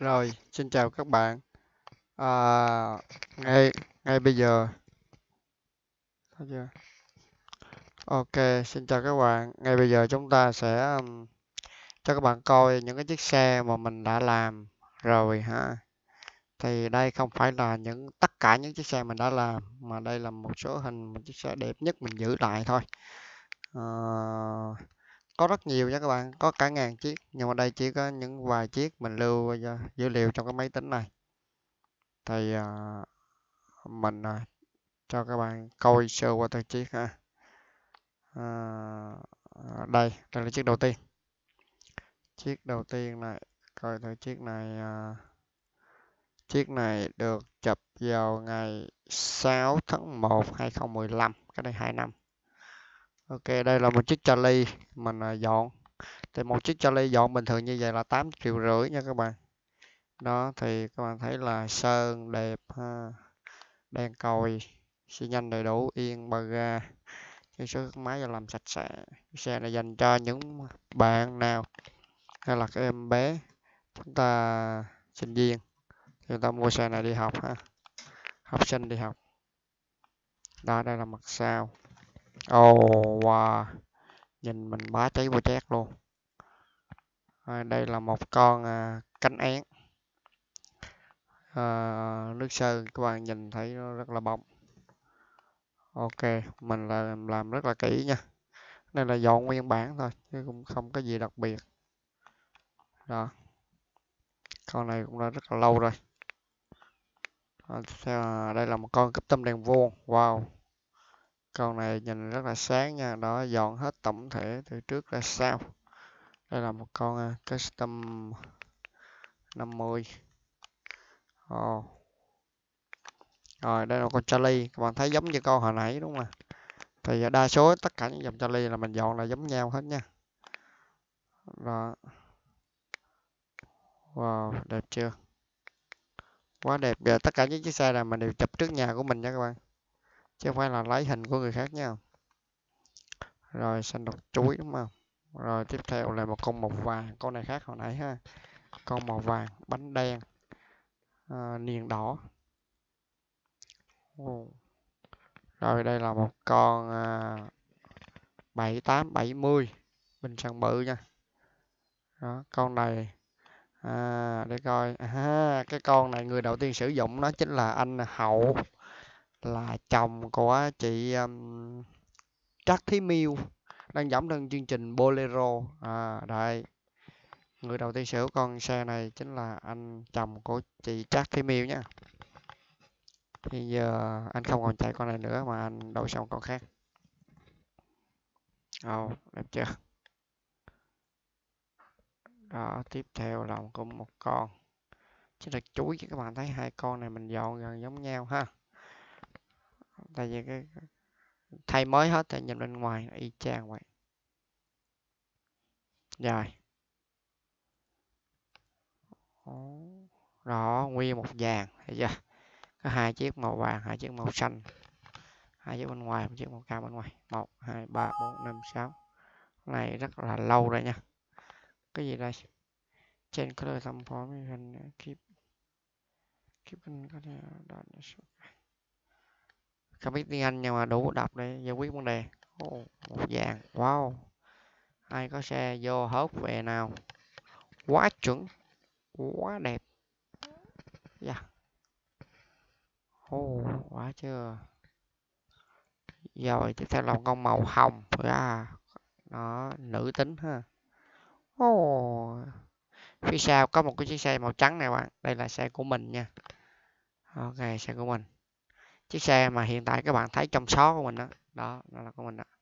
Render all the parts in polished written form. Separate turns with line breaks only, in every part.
Rồi, xin chào các bạn. À, ngay ngay bây giờ, thấy chưa? Ok, xin chào các bạn. Ngay bây giờ chúng ta sẽ cho các bạn coi những cái chiếc xe mà mình đã làm rồi ha. Thì đây không phải là tất cả những chiếc xe mình đã làm, mà đây là một số hình một chiếc xe đẹp nhất mình giữ lại thôi. Ờ, có rất nhiều nha các bạn, có cả ngàn chiếc, nhưng mà đây chỉ có những vài chiếc mình lưu dữ liệu trong cái máy tính này. Thì mình cho các bạn coi sơ qua từng chiếc ha. Đây là chiếc đầu tiên. Chiếc đầu tiên này, coi thử chiếc này. Chiếc này được chụp vào ngày 6 tháng 1 2015, cái này 2 năm. Ok, đây là một chiếc Charlie mình dọn. Thì một chiếc Charlie dọn bình thường như vậy là 8,5 triệu nha các bạn. Đó thì các bạn thấy là sơn đẹp ha, đèn còi xi nhanh đầy đủ, yên ba ga, cái số máy làm sạch sẽ. Xe này dành cho những bạn nào hay là các em bé, chúng ta sinh viên thì người ta mua xe này đi học ha, học sinh đi học. Đó, đây là mặt sau. Wow, nhìn mình bá cháy qua chét luôn. Đây là một con cánh én, nước sơn, các bạn nhìn thấy nó rất là bóng. Ok, mình làm rất là kỹ nha. Đây là dọn nguyên bản thôi chứ cũng không có gì đặc biệt. Đó, con này cũng đã rất là lâu rồi. Tiếp theo đây là một con custom tâm đèn vuông. Wow, con này nhìn rất là sáng nha. Đó, dọn hết tổng thể từ trước ra sau. Đây là một con custom 50. Ồ. Rồi đây là con Charlie, các bạn thấy giống như con hồi nãy đúng không? Thì đa số tất cả những dòng Charlie là mình dọn là giống nhau hết nha. Đó. Wow, đẹp chưa? Quá đẹp. Giờ tất cả những chiếc xe này mình đều chụp trước nhà của mình nha các bạn, chứ không phải là lấy hình của người khác nha. Rồi xanh độc chuối đúng không? Rồi tiếp theo là một con màu vàng, con này khác hồi nãy ha. Con màu vàng, bánh đen, niền đỏ. Rồi đây là một con 7870, bình xăng bự nha. Đó, con này để coi. Cái con này người đầu tiên sử dụng nó chính là anh Hậu, là chồng của chị Trác Thí Miêu, đang dẫn trên chương trình Bolero. Đây, người đầu tiên sở hữu con xe này chính là anh chồng của chị Trác Thí Miêu nhé. Bây giờ anh không còn chạy con này nữa mà anh đổi sang con khác. Đẹp chưa? Đó, tiếp theo là một con chỉ là chuối, chứ các bạn thấy hai con này mình dọn gần giống nhau ha. Tại vì cái thay mới hết thì nhìn bên ngoài y chang vậy. Rồi. Đó, nguyên một dàn, thấy chưa? Có hai chiếc màu vàng, hai chiếc màu xanh, hai chiếc bên ngoài, một chiếc màu cam bên ngoài. 1, 2, 3, 4, 5, 6. Cái này rất là lâu rồi nha. Cái gì đây? Change color some form and keep không biết tiếng Anh nhưng mà đủ đọc để giải quyết vấn đề. Một dàn. Wow, ai có xe vô hốt về nào. Quá chuẩn, quá đẹp. Yeah. Quá chưa. Rồi tiếp theo là một con màu hồng. Đó, nữ tính ha. Phía sau có một cái chiếc xe màu trắng này bạn. Đây là xe của mình nha. Ok, xe của mình. Chiếc xe mà hiện tại các bạn thấy trong xó của mình đó. Đó là của mình đó.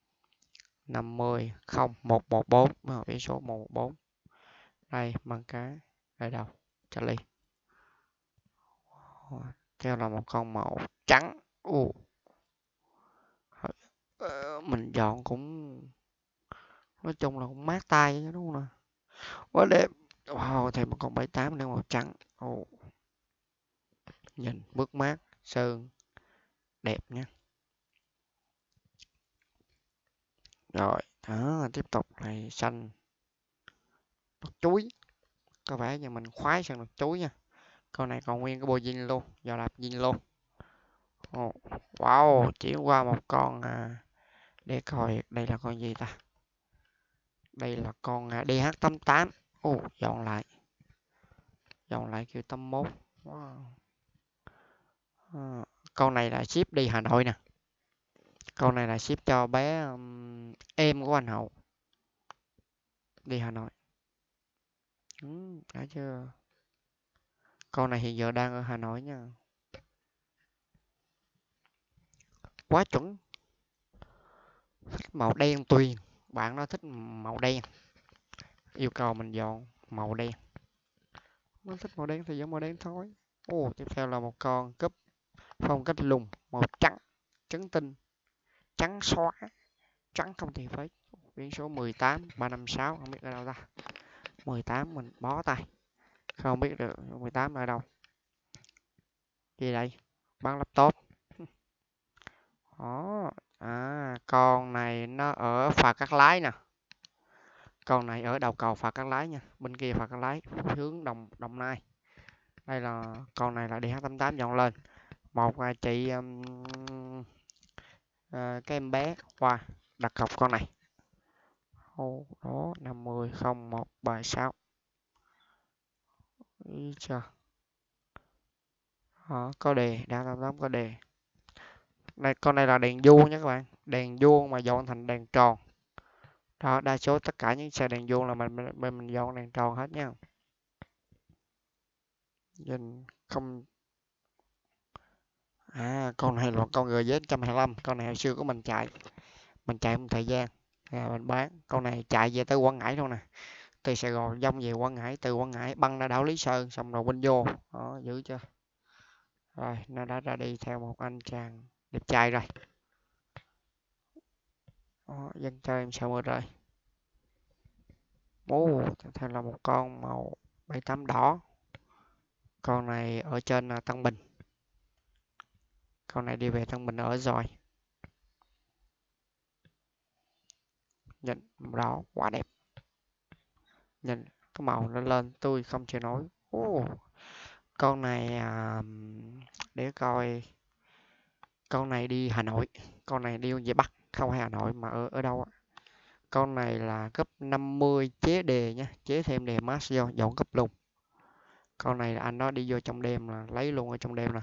500114, biển số 114. Đây, mang cái. Đây đâu? Charlie. Theo là một con màu trắng. Mình dọn cũng nói chung là cũng mát tay đúng không nè. Quá đẹp. Thêm một con 78 nữa màu trắng. Nhìn mướt mát, sơn đẹp nha. Rồi, đó, tiếp tục này xanh đọt chuối, có vẻ như mình khoái sang được chuối nha. Con này còn nguyên cái bộ zin luôn, giờ đạp zin luôn. Wow, chuyển qua một con để coi đây là con gì ta. Đây là con DH88. Dọn lại kiểu 81. Wow. Con này là ship đi Hà Nội nè. Con này là ship cho bé em của anh Hậu đi Hà Nội. Đã chưa? Con này hiện giờ đang ở Hà Nội nha. Quá chuẩn. Thích màu đen tuyền. Bạn nó thích màu đen. Yêu cầu mình dọn màu đen. Nó thích màu đen thì dọn màu đen thôi. Tiếp theo là một con cúp phong cách lùng màu trắng, trắng tinh, trắng xóa, trắng không thì phết. Biển số 18 356 không biết ở đâu ta. 18 mình bó tay. Không biết được 18 ở đâu. Gì đây? Bán laptop. Con này nó ở phà Cát Lái nè. Con này ở đầu cầu phà Cát Lái nha. Bên kia phà Cát Lái hướng Đồng Nai. Đây là con này là DH88 dọn lên. Một chị cái em bé qua đặt cọc con này. Đó 500136. Ý chưa? Có đề, DH88 có đề. Đây, con này là đèn vuông nha các bạn. Đèn vuông mà dọn thành đèn tròn. Đó, đa số tất cả những xe đèn vuông là mình dọn đèn tròn hết nha. Nhìn không. Con này là con GZ 125. Con này hồi xưa của mình chạy một thời gian mình bán. Con này chạy về tới Quảng Ngãi luôn nè. Từ Sài Gòn dông về Quảng Ngãi, từ Quảng Ngãi băng ra đảo Lý Sơn xong rồi quên vô. Đó, giữ chưa? Rồi nó đã ra đi theo một anh chàng đẹp trai rồi. Đó, dân chơi em sợ mưa rồi. Tiếp theo là một con màu 78 đỏ. Con này ở trên Tân Bình. Con này đi về Tân Bình ở rồi. Nhìn màu đỏ quá đẹp. Nhìn cái màu nó lên tôi không chịu nổi. Con này để coi. Con này đi Hà Nội. Con này đi về Bắc, không phải Hà Nội mà ở đâu á. Con này là cấp 50 chế đề nha, chế thêm đề max vô, dọn cấp lùng. Con này là anh đó đi vô trong đêm là lấy luôn ở trong đêm nè.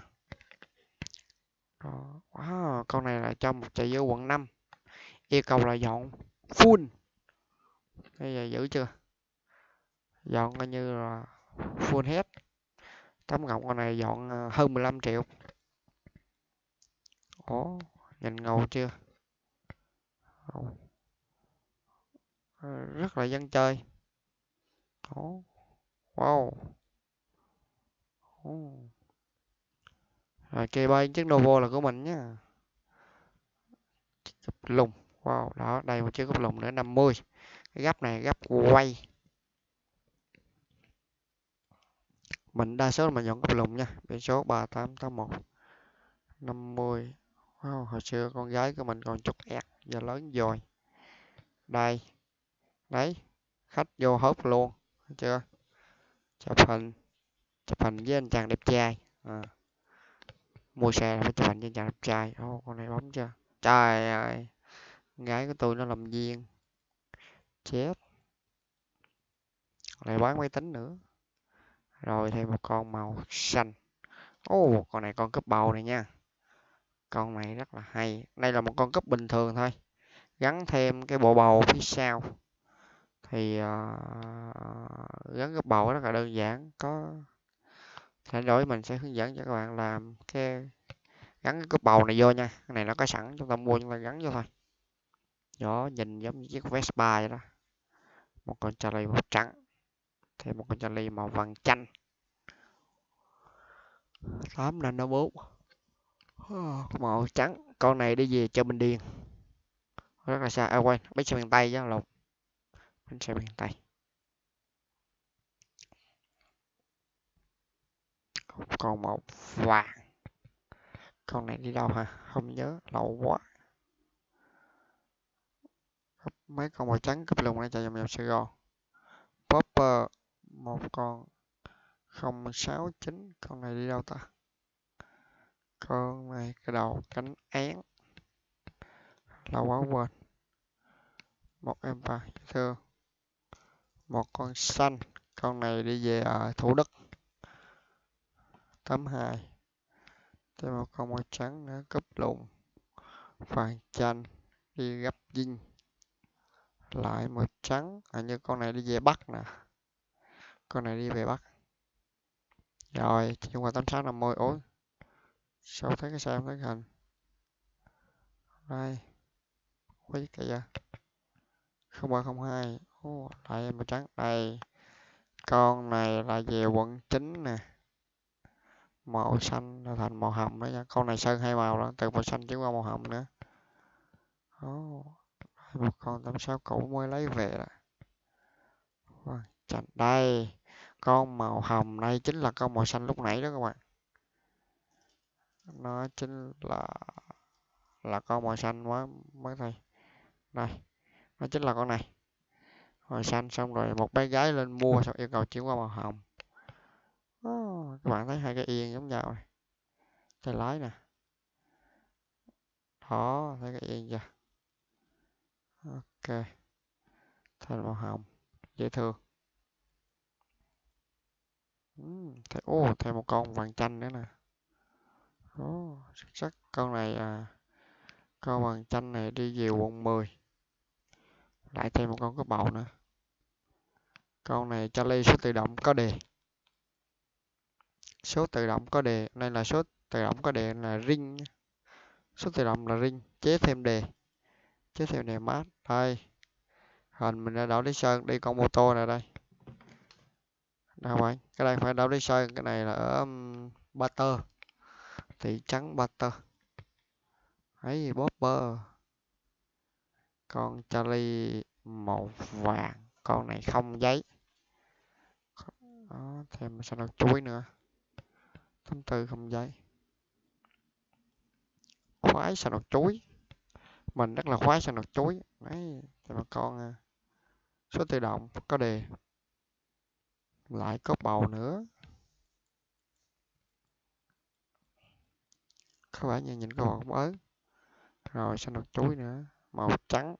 Con này là cho một chị ở quận 5. Yêu cầu là dọn full. Bây giờ giữ chưa? Dọn coi như là full hết. Tấm gọng con này dọn hơn 15 triệu. Nhìn ngầu chưa? Rất là dân chơi. Wow. Rồi kê bay chiếc Novo là của mình nhá. Cúp lùng. Wow, đó, đây một chiếc cúp lùng nữa 50. Cái gấp này gấp quay. Mình đa số là mình dọn cúp lùng nha. Biển số 3881 50. Wow, hồi xưa con gái của mình còn chút ẹt, giờ lớn rồi. Đây. Đấy, khách vô hớp luôn. Thấy chưa? Chụp hình với anh chàng đẹp trai. Mua xe là phải chụp hình với anh chàng đẹp trai. Con này bấm chưa? Trời ơi, gái của tôi nó làm viên. Chết. Lại bán máy tính nữa. Rồi thêm một con màu xanh. Con này con cúp bầu này nha. Con này rất là hay. Đây là một con cúp bình thường thôi. Gắn thêm cái bộ bầu phía sau. Thì gắn cúp bầu rất là đơn giản. Thay đổi mình sẽ hướng dẫn cho các bạn làm cái gắn cái cúp bầu này vô nha. Cái này nó có sẵn, chúng ta mua chúng ta gắn vô thôi. Đó, nhìn giống như chiếc Vespa vậy đó. Một con Charlie màu trắng. Thêm một con Charlie màu vàng chanh. 8 Nano 4. Màu trắng. Con này đi về cho Bình Điền. Rất là xa. Quên, bánh xe miền Tây chứ lộn. Bánh xe miền Tây. Còn màu vàng. Con này đi đâu hả? Không nhớ, lâu quá. Mấy con màu trắng cấp lùng này chạy vòng vòng Sài Gòn. Popper 1 một con 069, con này đi đâu ta? Con này cái đầu cánh én, lâu quá quên. Một em vào thưa. Một con xanh, con này đi về Thủ Đức. 82. Thêm một con màu trắng nữa, cúp lùn vàng chanh đi gấp dinh, lại màu trắng, như con này đi về Bắc nè, con này đi về Bắc. Rồi chuyển qua 8650. Ối sao thấy cái sao thấy cái hình đây quý kìa, 0302. Lại màu trắng đây, con này là về quận 9 nè, màu xanh là thành màu hồng đó nha. Con này sơn hai màu đó, từ màu xanh chuyển qua màu hồng nữa. Một con 86 cũ mới lấy về đó. Chanh đây, con màu hồng đây chính là con màu xanh lúc nãy đó các bạn. Nó chính là con màu xanh mới thôi. Đây, nó chính là con này. Màu xanh xong rồi một bé gái lên mua xong yêu cầu chuyển qua màu hồng. Các bạn thấy hai cái yên giống nhau này. Tay lái nè. Đó, thấy cái yên chưa? Ok. Thành màu hồng, dễ thương. Thêm một con vàng chanh nữa nè. Xuất sắc. Con này con vàng chanh này đi về quận 10. Lại thêm một con có bầu nữa. Con này Charlie số tự động có đề. Số tự động có đề, đây là số tự động có đề là ring. Số tự động là ring, chế thêm đề. Chế thêm đề mát. Đây. Hình mình đã đảo lý sơn, đi con mô tô này đây. Đâu bạn, cái đây phải đảo lý sơn, cái này là ở Ba Tơ. Thị trấn Ba Tơ. Ấy, Bopper. Con Charlie màu vàng, con này không giấy. Đó, thêm sao đọc chuối nữa. 84 không giấy. Khoái sao đọc chuối. Mình rất là khoái sao đọc chuối. Đấy, thì mà con số tự động có đề. Lại có bầu nữa. Có vẻ như nhìn có bầu không ớn. Rồi sao đọc chuối nữa. Màu trắng.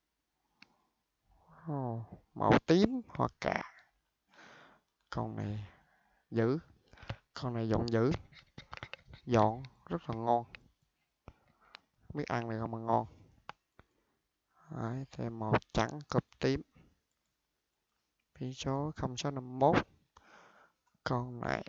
Màu tím hoặc cà. Con này dữ. Con này dọn dữ. Dọn rất là ngon. Biết ăn này không mà ngon. Đấy, thêm màu trắng cụp tím. Biển số 0651. Con này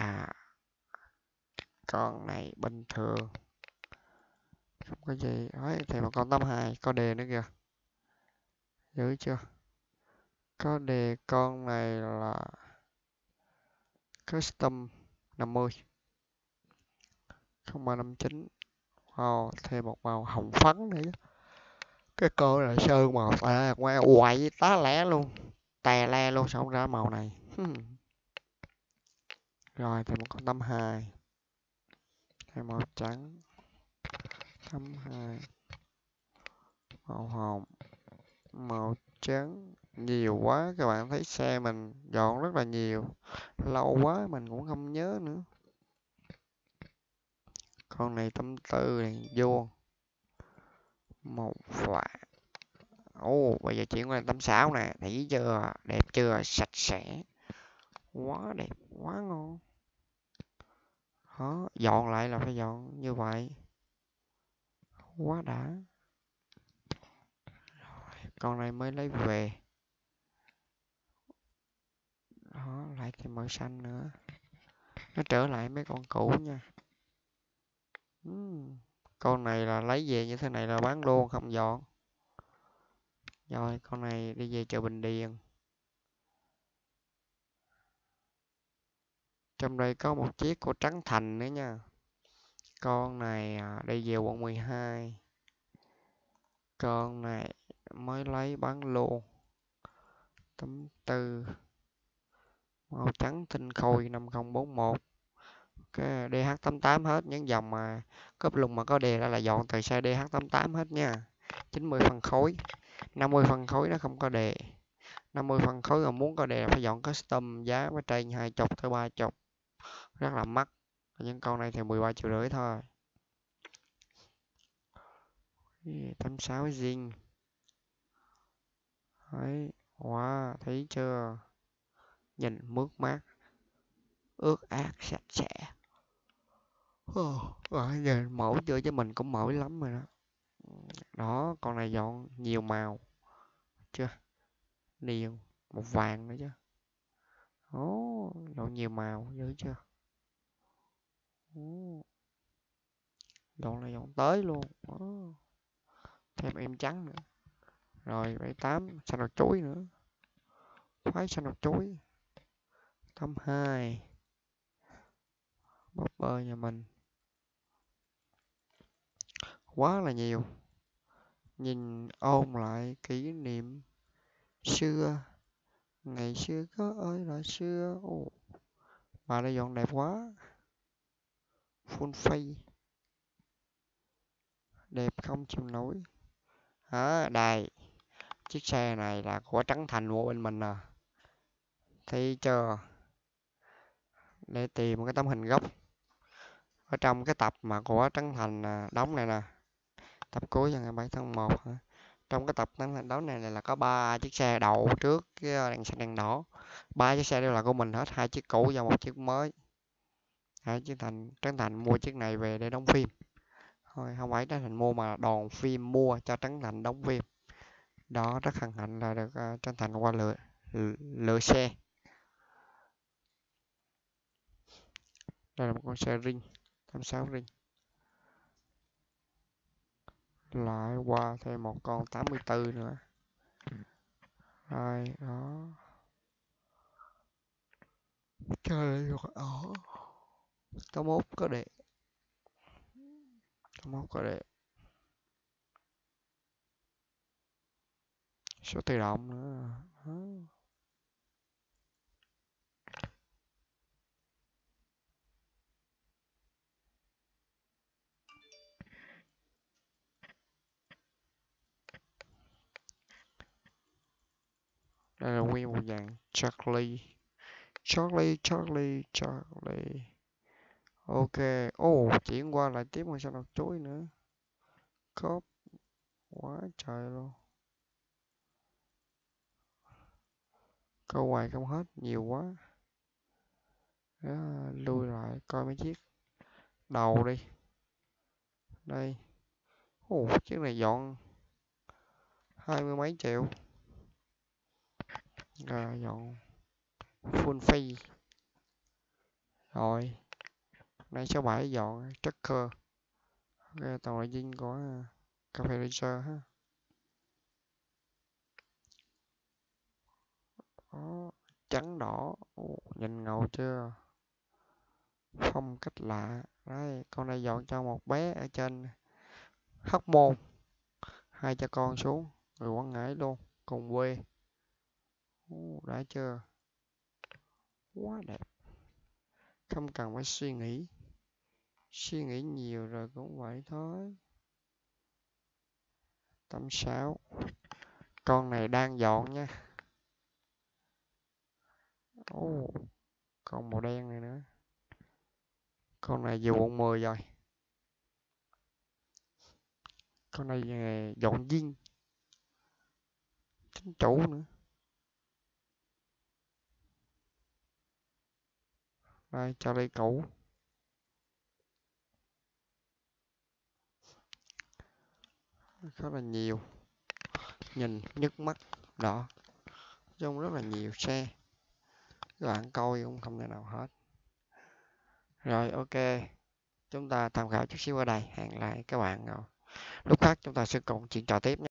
con này bình thường. Không có gì. Đấy, thêm một con 82 có đề nữa kìa. Dữ chưa? Có đề con này là custom 50. 0359. Thêm một màu hồng phấn nữa. Cái con này sơn màu ngoài quậy tá lẻ luôn. Tè le luôn sao không ra màu này. Rồi thêm một con 82. Thêm màu trắng. 82. Màu hồng. Màu trắng. Nhiều quá các bạn thấy xe mình dọn rất là nhiều. Lâu quá mình cũng không nhớ nữa. Con này 84 này vuông. Màu vàng. Bây giờ chuyển qua 86 nè, thấy chưa? Đẹp chưa? Sạch sẽ. Quá đẹp, quá ngon. Đó, dọn lại là phải dọn như vậy. Quá đã. Con này mới lấy về. Đó, lại thêm màu xanh nữa. Nó trở lại mấy con cũ nha. Con này là lấy về như thế này là bán luôn, không dọn. Rồi, con này đi về chợ Bình Điền. Trong đây có một chiếc của Trấn Thành nữa nha. Con này đi về quận 12. Con này mới lấy bán luôn. 84. Màu trắng tinh khôi 5041. Cái DH88 hết, những dòng mà cốp lùng mà có đề ra là dọn từ xe DH88 hết nha. 90 phân khối. 50 phân khối nó không có đề. 50 phân khối, mà muốn có đề phải dọn custom giá với trên 20 tới 30, rất là mắc. Những con này thì 13,5 triệu thôi. 86 zin. Đấy, wow, thấy chưa? Nhìn mướt mát, ướt át, sạch sẽ. Giờ mẫu chưa chứ mình cũng mỏi lắm rồi đó. Đó, con này dọn nhiều màu chưa? Nhiều, một vàng nữa chứ. Dọn nhiều màu dữ chưa? Dọn này dọn tới luôn. Thêm em trắng nữa. Rồi 78 xanh đọt chuối nữa. Phái xanh đọt chuối. 82 bóp bơ nhà mình. Quá là nhiều. Nhìn ôn lại kỷ niệm xưa. Ngày xưa có ơi là xưa. Bà đây dọn đẹp quá. Full face. Đẹp không chịu nổi. Đây. Chiếc xe này là của Trấn Thành mua bên mình nè. Thấy chưa? Để tìm một cái tấm hình gốc. Ở trong cái tập mà của Trấn Thành đóng này nè. Tập cuối vào ngày 7 tháng 1 hả? Trong cái tập Trấn Thành đóng này là có 3 chiếc xe đậu trước cái đèn xanh đèn đỏ. 3 chiếc xe đều là của mình hết, 2 chiếc cũ và 1 chiếc mới. Trấn Thành mua chiếc này về để đóng phim. Thôi không phải Trấn Thành mua mà đoàn phim mua cho Trấn Thành đóng phim. Đó, rất hân hạnh là được Trấn Thành qua lựa xe. Đây là một con xe Ring 86 Ring. Lại qua thêm một con 84 nữa. Rồi đó. Trời ơi, 81 có đẹp. 81 có đẹp. Số tự động nữa. Đó. Đây là nguyên một dàn Charlie. Ok. Chuyển qua lại tiếp một sao đọc chuối nữa. Cốp. Quá trời luôn. Câu hoài không hết. Nhiều quá. Đó, lui lại coi mấy chiếc đầu đi. Đây. Chiếc này dọn 20 mấy triệu. Rồi dọn full face. Rồi. Nay số 7 dọn Trucker. Ok, tàu nội dinh của Cafe Racer ha. Đó, trắng đỏ. Nhìn ngầu chưa? Phong cách lạ. Đấy, con này dọn cho một bé ở trên Hóc Môn. Hai cha con xuống. Người Quảng Ngãi luôn. Cùng quê. Đã chưa? Quá đẹp. Không cần phải suy nghĩ. Suy nghĩ nhiều rồi cũng vậy thôi. 86. Con này đang dọn nha. Con màu đen này nữa. Con này vừa quận 10 rồi. Con này dọn zin. Chính chủ nữa. Đây, cho đây cũ. Khá là nhiều. Nhìn nhức mắt. Đó. Trông rất là nhiều xe. Các bạn coi cũng không thể nào hết. Rồi, ok. Chúng ta tham khảo chút xíu ở đây. Hẹn lại các bạn lúc khác chúng ta sẽ cùng chuyện trò tiếp nhé.